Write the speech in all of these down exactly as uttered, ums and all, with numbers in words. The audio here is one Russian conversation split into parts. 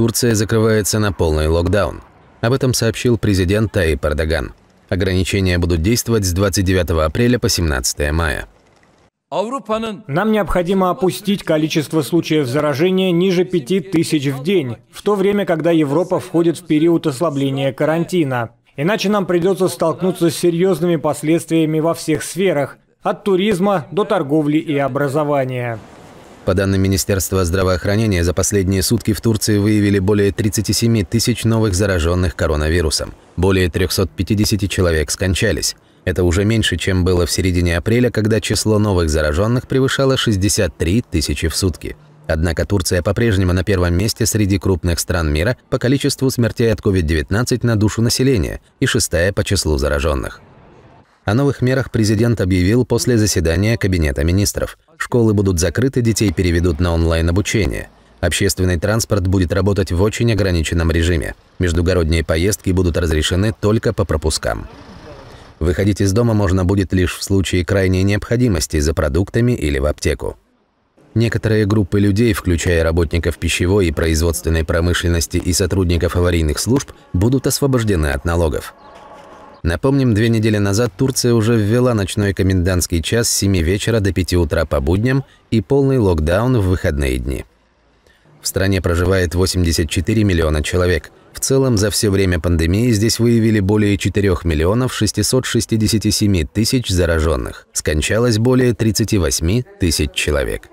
Турция закрывается на полный локдаун. Об этом сообщил президент Таyyip Эрдоган. Ограничения будут действовать с двадцать девятого апреля по семнадцатое мая. Нам необходимо опустить количество случаев заражения ниже пяти тысяч в день, в то время, когда Европа входит в период ослабления карантина. Иначе нам придется столкнуться с серьезными последствиями во всех сферах, от туризма до торговли и образования. По данным Министерства здравоохранения, за последние сутки в Турции выявили более тридцати семи тысяч новых зараженных коронавирусом. Более трёхсот пятидесяти человек скончались. Это уже меньше, чем было в середине апреля, когда число новых зараженных превышало шестьдесят три тысячи в сутки. Однако Турция по-прежнему на первом месте среди крупных стран мира по количеству смертей от ковид девятнадцать на душу населения и шестая по числу зараженных. О новых мерах президент объявил после заседания Кабинета министров. Школы будут закрыты, детей переведут на онлайн-обучение. Общественный транспорт будет работать в очень ограниченном режиме. Междугородние поездки будут разрешены только по пропускам. Выходить из дома можно будет лишь в случае крайней необходимости за продуктами или в аптеку. Некоторые группы людей, включая работников пищевой и производственной промышленности и сотрудников аварийных служб, будут освобождены от налогов. Напомним, две недели назад Турция уже ввела ночной комендантский час с семи вечера до пяти утра по будням и полный локдаун в выходные дни. В стране проживает восемьдесят четыре миллиона человек. В целом, за все время пандемии здесь выявили более четырёх миллионов шестисот шестидесяти семи тысяч зараженных. Скончалось более тридцати восьми тысяч человек.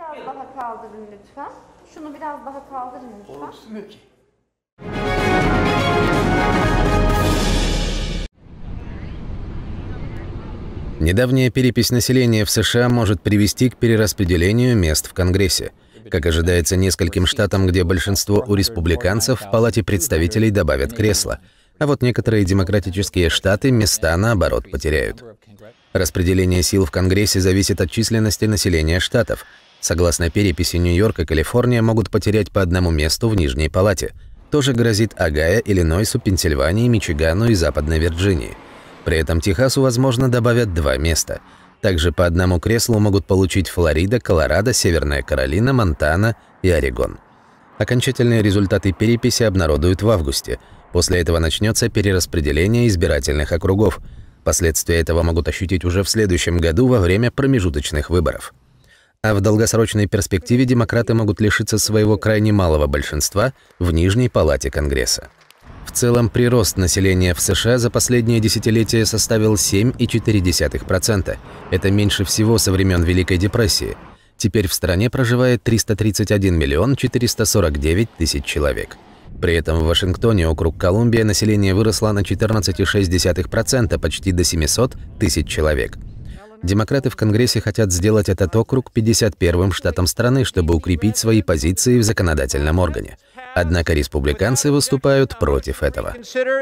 Недавняя перепись населения в США может привести к перераспределению мест в Конгрессе. Как ожидается, нескольким штатам, где большинство у республиканцев, в Палате представителей добавят кресла. А вот некоторые демократические штаты места, наоборот, потеряют. Распределение сил в Конгрессе зависит от численности населения штатов. Согласно переписи, Нью-Йорк и Калифорния могут потерять по одному месту в Нижней Палате. Тоже грозит Огайо, Иллинойсу, Пенсильвании, Мичигану и Западной Вирджинии. При этом Техасу, возможно, добавят два места. Также по одному креслу могут получить Флорида, Колорадо, Северная Каролина, Монтана и Орегон. Окончательные результаты переписи обнародуют в августе. После этого начнется перераспределение избирательных округов. Последствия этого могут ощутить уже в следующем году во время промежуточных выборов. А в долгосрочной перспективе демократы могут лишиться своего крайне малого большинства в Нижней Палате Конгресса. В целом, прирост населения в США за последнее десятилетие составил семь и четыре десятых процента. Это меньше всего со времен Великой депрессии. Теперь в стране проживает триста тридцать один миллион четыреста сорок девять тысяч человек. При этом в Вашингтоне, округ Колумбия, население выросло на четырнадцать и шесть десятых процента, почти до семисот тысяч человек. Демократы в Конгрессе хотят сделать этот округ пятьдесят первым штатом страны, чтобы укрепить свои позиции в законодательном органе. Однако республиканцы выступают против этого.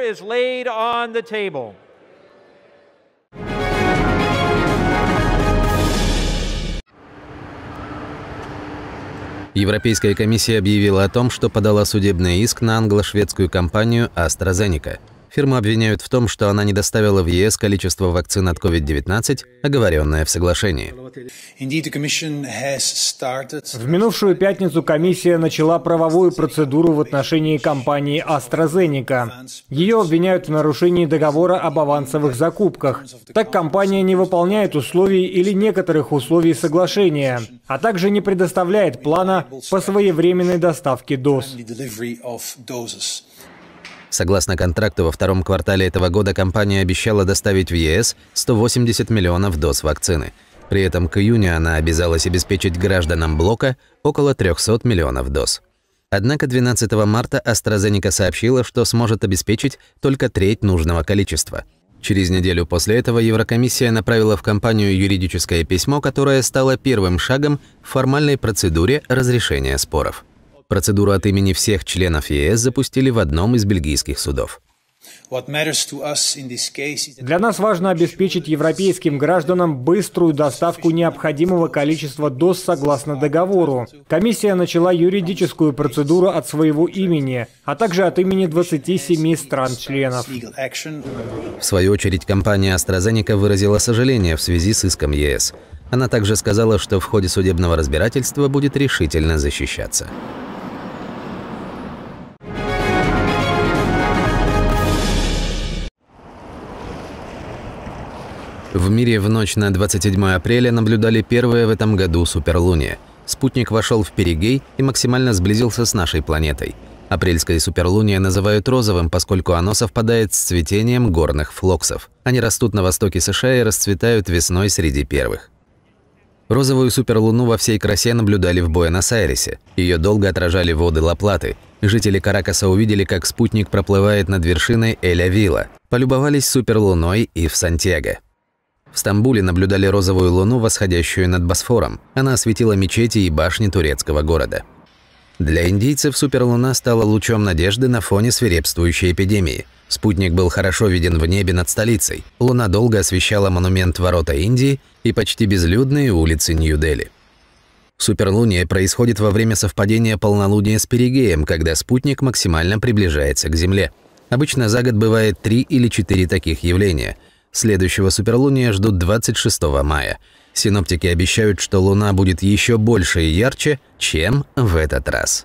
Европейская комиссия объявила о том, что подала судебный иск на англо-шведскую компанию AstraZeneca. Фирму обвиняют в том, что она не доставила в ЕС количество вакцин от ковид девятнадцать, оговоренное в соглашении. В минувшую пятницу комиссия начала правовую процедуру в отношении компании AstraZeneca. Ее обвиняют в нарушении договора об авансовых закупках. Так компания не выполняет условий или некоторых условий соглашения, а также не предоставляет плана по своевременной доставке доз. Согласно контракту, во втором квартале этого года компания обещала доставить в ЕС сто восемьдесят миллионов доз вакцины. При этом к июню она обязалась обеспечить гражданам блока около трёхсот миллионов доз. Однако двенадцатого марта AstraZeneca сообщила, что сможет обеспечить только треть нужного количества. Через неделю после этого Еврокомиссия направила в компанию юридическое письмо, которое стало первым шагом в формальной процедуре разрешения споров. Процедуру от имени всех членов ЕС запустили в одном из бельгийских судов. Для нас важно обеспечить европейским гражданам быструю доставку необходимого количества доз согласно договору. Комиссия начала юридическую процедуру от своего имени, а также от имени двадцати семи стран-членов. В свою очередь, компания AstraZeneca выразила сожаление в связи с иском ЕС. Она также сказала, что в ходе судебного разбирательства будет решительно защищаться. В мире в ночь на двадцать седьмое апреля наблюдали первое в этом году суперлуние. Спутник вошел в перигей и максимально сблизился с нашей планетой. Апрельское суперлуние называют розовым, поскольку оно совпадает с цветением горных флоксов. Они растут на востоке США и расцветают весной среди первых. Розовую суперлуну во всей красе наблюдали в Буэнос-Айресе. Ее долго отражали воды Ла-Платы. Жители Каракаса увидели, как спутник проплывает над вершиной Эль-Авила. Полюбовались суперлуной и в Сантьяго. В Стамбуле наблюдали розовую луну, восходящую над Босфором. Она осветила мечети и башни турецкого города. Для индийцев суперлуна стала лучом надежды на фоне свирепствующей эпидемии. Спутник был хорошо виден в небе над столицей. Луна долго освещала монумент Ворота Индии и почти безлюдные улицы Нью-Дели. Суперлуние происходит во время совпадения полнолуния с перигеем, когда спутник максимально приближается к Земле. Обычно за год бывает три или четыре таких явления. Следующего суперлуния ждут двадцать шестого мая. Синоптики обещают, что Луна будет еще больше и ярче, чем в этот раз.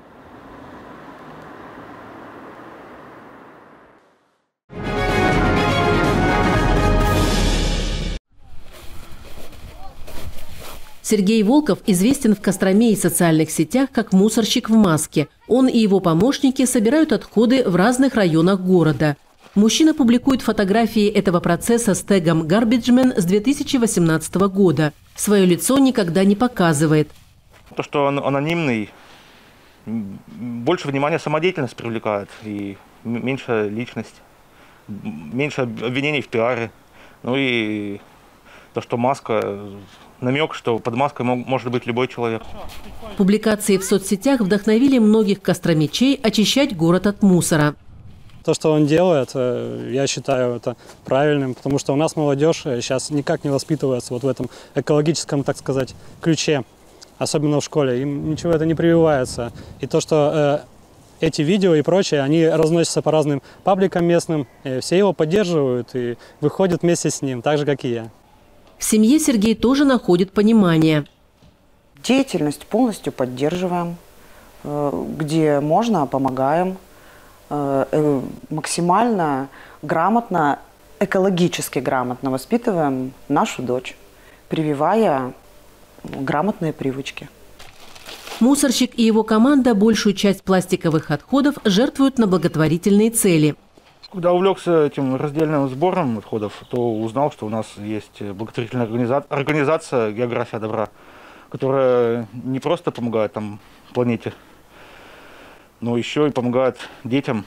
Сергей Волков известен в Костроме и социальных сетях как мусорщик в маске. Он и его помощники собирают отходы в разных районах города. Мужчина публикует фотографии этого процесса с тегом «Гарбиджмен» с две тысячи восемнадцатого года. Свое лицо никогда не показывает. То, что он анонимный, больше внимания самодеятельность привлекает и меньше личность, меньше обвинений в пиаре. Ну и то, что маска, намек, что под маской может быть любой человек. Публикации в соцсетях вдохновили многих костромичей очищать город от мусора. То, что он делает, я считаю это правильным, потому что у нас молодежь сейчас никак не воспитывается вот в этом экологическом, так сказать, ключе, особенно в школе. Им ничего это не прививается. И то, что э, эти видео и прочее, они разносятся по разным пабликам местным, все его поддерживают и выходят вместе с ним, так же, как и я. В семье Сергей тоже находит понимание. Деятельность полностью поддерживаем, где можно, помогаем. Максимально грамотно, экологически грамотно воспитываем нашу дочь, прививая грамотные привычки. Мусорщик и его команда большую часть пластиковых отходов жертвуют на благотворительные цели. Когда увлекся этим раздельным сбором отходов, то узнал, что у нас есть благотворительная организация, организация «География добра», которая не просто помогает там планете, но еще и помогает детям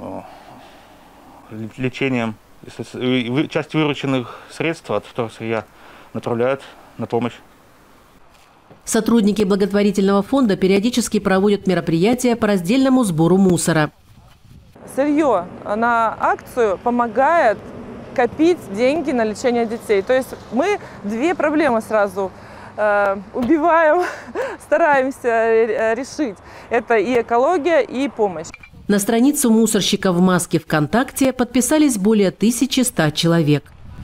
лечением. Часть вырученных средств от вторсырья направляют на помощь. Сотрудники благотворительного фонда периодически проводят мероприятия по раздельному сбору мусора. Сырье на акцию помогает копить деньги на лечение детей. То есть мы две проблемы сразу э, убиваем, стараемся решить. Это и экология, и помощь. На страницу мусорщика в маске ВКонтакте подписались более тысячи ста человек.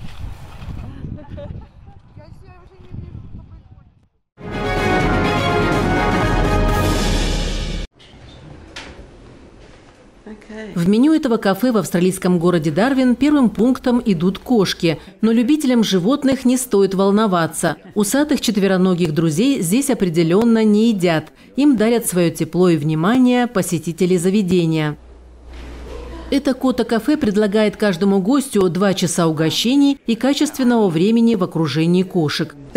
В меню этого кафе в австралийском городе Дарвин первым пунктом идут кошки. Но любителям животных не стоит волноваться. Усатых четвероногих друзей здесь определенно не едят. Им дарят свое тепло и внимание посетители заведения. Это Кота-кафе предлагает каждому гостю два часа угощений и качественного времени в окружении кошек. В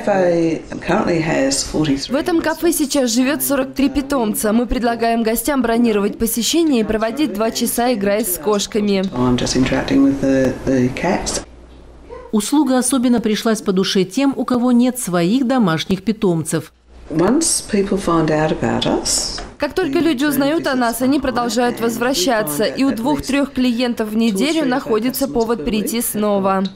этом кафе сейчас живет сорок три питомца. Мы предлагаем гостям бронировать посещение и проводить два часа, играя с кошками. Услуга особенно пришлась по душе тем, у кого нет своих домашних питомцев. Как только люди узнают о нас, они продолжают возвращаться. И у двух-трех клиентов в неделю находится повод прийти снова.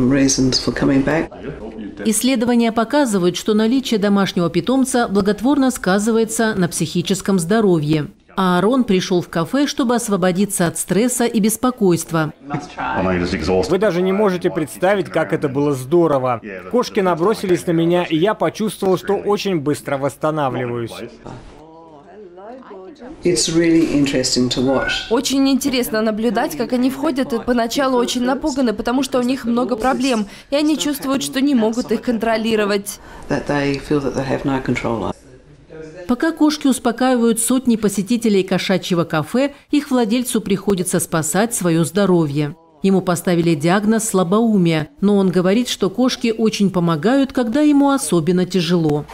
Исследования показывают, что наличие домашнего питомца благотворно сказывается на психическом здоровье. А Аарон пришел в кафе, чтобы освободиться от стресса и беспокойства. Вы даже не можете представить, как это было здорово. Кошки набросились на меня, и я почувствовал, что очень быстро восстанавливаюсь. Очень интересно наблюдать, как они входят и поначалу очень напуганы, потому что у них много проблем, и они чувствуют, что не могут их контролировать. Пока кошки успокаивают сотни посетителей кошачьего кафе, их владельцу приходится спасать свое здоровье. Ему поставили диагноз слабоумие, но он говорит, что кошки очень помогают, когда ему особенно тяжело.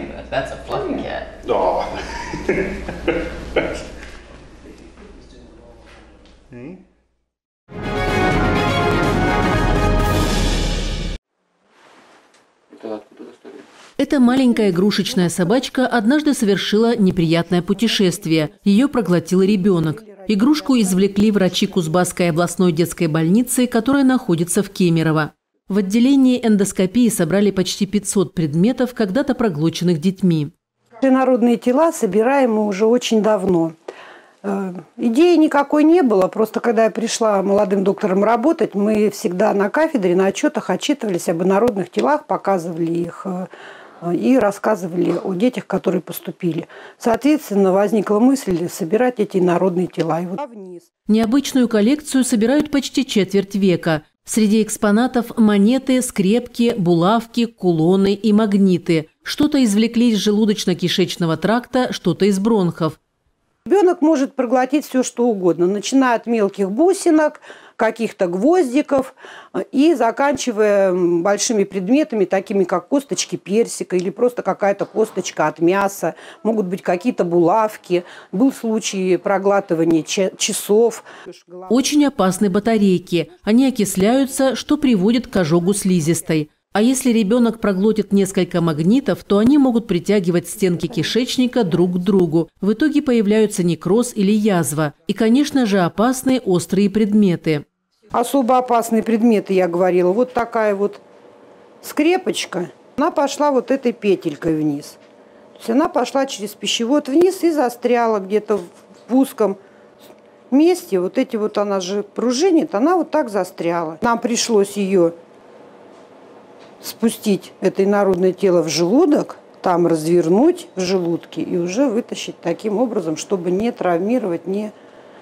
Эта маленькая игрушечная собачка однажды совершила неприятное путешествие. Ее проглотил ребенок. Игрушку извлекли врачи Кузбасской областной детской больницы, которая находится в Кемерово. В отделении эндоскопии собрали почти пятьсот предметов, когда-то проглоченных детьми. Народные тела собираем мы уже очень давно. Идеи никакой не было, просто когда я пришла молодым доктором работать, мы всегда на кафедре, на отчетах отчитывались об инородных телах, показывали их и рассказывали о детях, которые поступили. Соответственно, возникла мысль собирать эти инородные тела. И вот вниз. Необычную коллекцию собирают почти четверть века. Среди экспонатов монеты, скрепки, булавки, кулоны и магниты. Что-то извлекли из желудочно-кишечного тракта, что-то из бронхов. Ребенок может проглотить все, что угодно, начиная от мелких бусинок, каких-то гвоздиков и заканчивая большими предметами, такими как косточки персика или просто какая-то косточка от мяса. Могут быть какие-то булавки. Был случай проглатывания часов. Очень опасны батарейки. Они окисляются, что приводит к ожогу слизистой. А если ребенок проглотит несколько магнитов, то они могут притягивать стенки кишечника друг к другу. В итоге появляются некроз или язва. И, конечно же, опасные острые предметы. Особо опасные предметы, я говорила. Вот такая вот скрепочка. Она пошла вот этой петелькой вниз. То есть она пошла через пищевод вниз и застряла где-то в узком месте. Вот эти вот, она же пружинит, она вот так застряла. Нам пришлось ее спустить, это инородное тело, в желудок, там развернуть в желудке и уже вытащить таким образом, чтобы не травмировать, не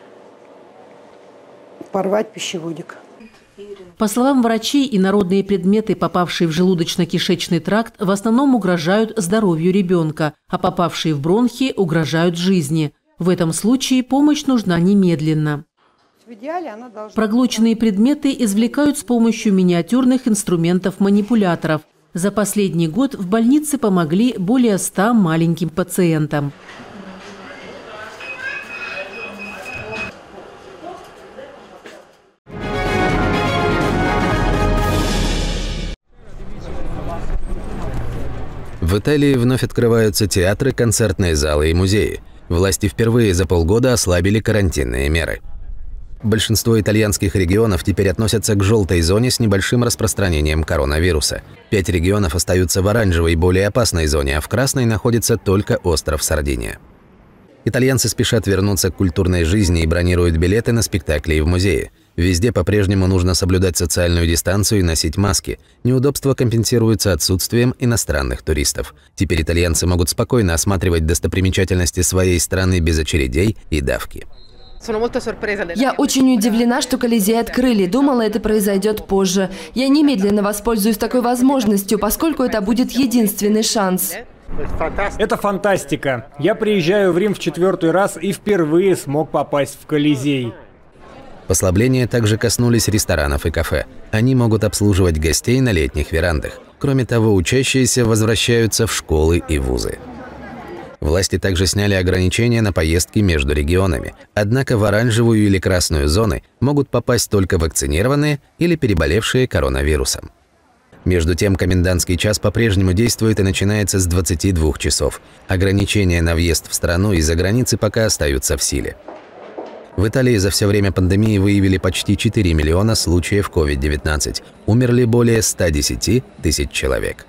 порвать пищеводик. По словам врачей, инородные предметы, попавшие в желудочно-кишечный тракт, в основном угрожают здоровью ребенка, а попавшие в бронхи угрожают жизни. В этом случае помощь нужна немедленно. Проглоченные предметы извлекают с помощью миниатюрных инструментов-манипуляторов. За последний год в больнице помогли более ста маленьким пациентам. В Италии вновь открываются театры, концертные залы и музеи. Власти впервые за полгода ослабили карантинные меры. Большинство итальянских регионов теперь относятся к желтой зоне с небольшим распространением коронавируса. Пять регионов остаются в оранжевой, более опасной зоне, а в красной находится только остров Сардиния. Итальянцы спешат вернуться к культурной жизни и бронируют билеты на спектакли и в музеи. Везде по-прежнему нужно соблюдать социальную дистанцию и носить маски. Неудобства компенсируются отсутствием иностранных туристов. Теперь итальянцы могут спокойно осматривать достопримечательности своей страны без очередей и давки. Я очень удивлена, что Колизей открыли. Думала, это произойдет позже. Я немедленно воспользуюсь такой возможностью, поскольку это будет единственный шанс. Это фантастика. Я приезжаю в Рим в четвертый раз и впервые смог попасть в Колизей. Послабления также коснулись ресторанов и кафе. Они могут обслуживать гостей на летних верандах. Кроме того, учащиеся возвращаются в школы и вузы. Власти также сняли ограничения на поездки между регионами. Однако в оранжевую или красную зоны могут попасть только вакцинированные или переболевшие коронавирусом. Между тем, комендантский час по-прежнему действует и начинается с двадцати двух часов. Ограничения на въезд в страну из-за границы пока остаются в силе. В Италии за все время пандемии выявили почти четыре миллиона случаев ковид девятнадцать. Умерли более ста десяти тысяч человек.